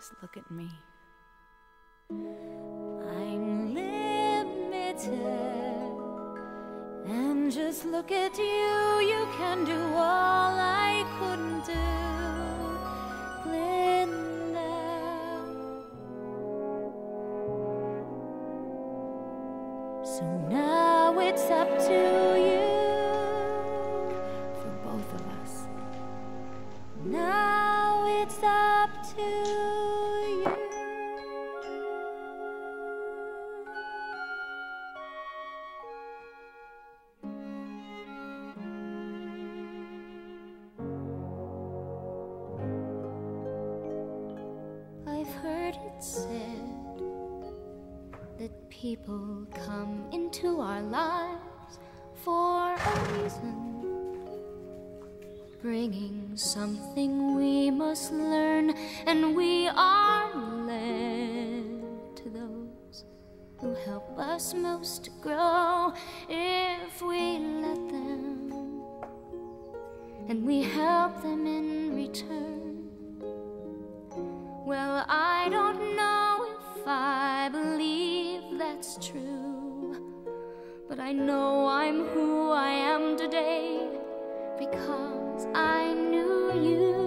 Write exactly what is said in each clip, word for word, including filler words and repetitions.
Just look at me. I'm limited, and just look at you. You can do all I couldn't do, Glinda. So now it's up to you, for both of us. Now it's up to you. I've heard it said that people come into our lives for a reason, bringing something we must learn, and we are led to those who help us most to grow if we let them, and we help them in return. Well, I don't know if I believe that's true, but I know I'm who I am today because I knew you.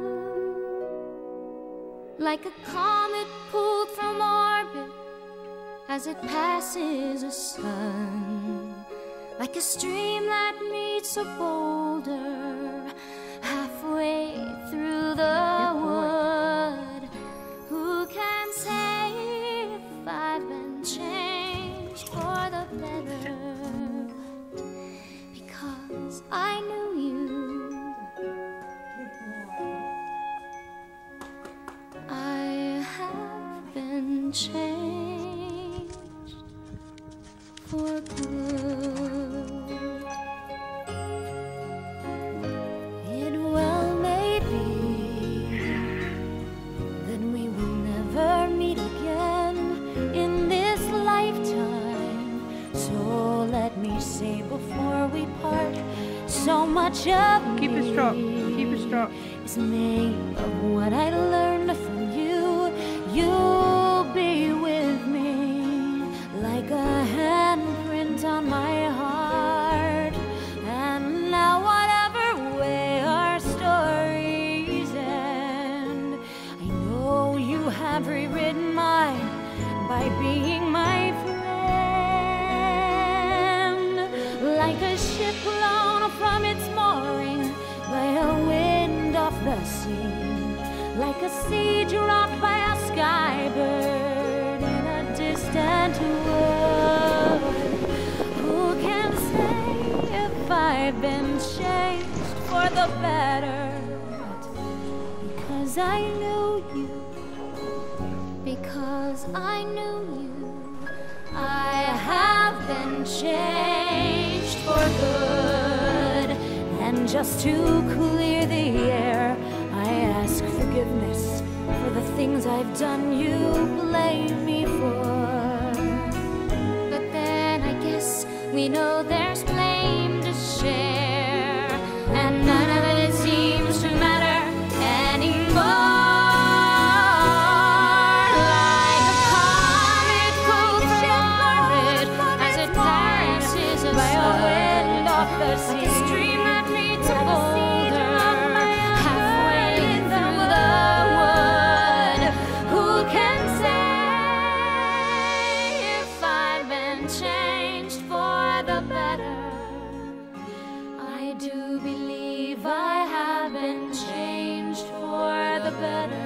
Like a comet pulled from orbit as it passes a sun, like a stream that meets a boulder halfway through the wood. Who can say if I've been changed for the better? Because I knew you. I have been changed for good. It well may be that we will never meet again in this lifetime. So let me say before we part, so much of Keep me it strong. Keep it strong. is made of what I learned from you. You'll be with me like a handprint on my heart. And now whatever way our stories end, I know you have rewritten mine by being my friend. Like a ship blown from its mooring by a wind off the sea, like a seed dropped by a skybird in a distant wood. Who can say if I've been changed for the better? Because I knew you, because I knew you, I have been changed for good. And just to clear the air, I ask forgiveness for the things I've done you blame me for. But then I guess we know there's blame to share, and none of it seems to matter anymore. Like a comet pulled from orbit as it passes a by a wind off the sea, like a stream that meets a boulder halfway through the wood. Who can say if I've been changed for the better? I do believe I have been changed for the better.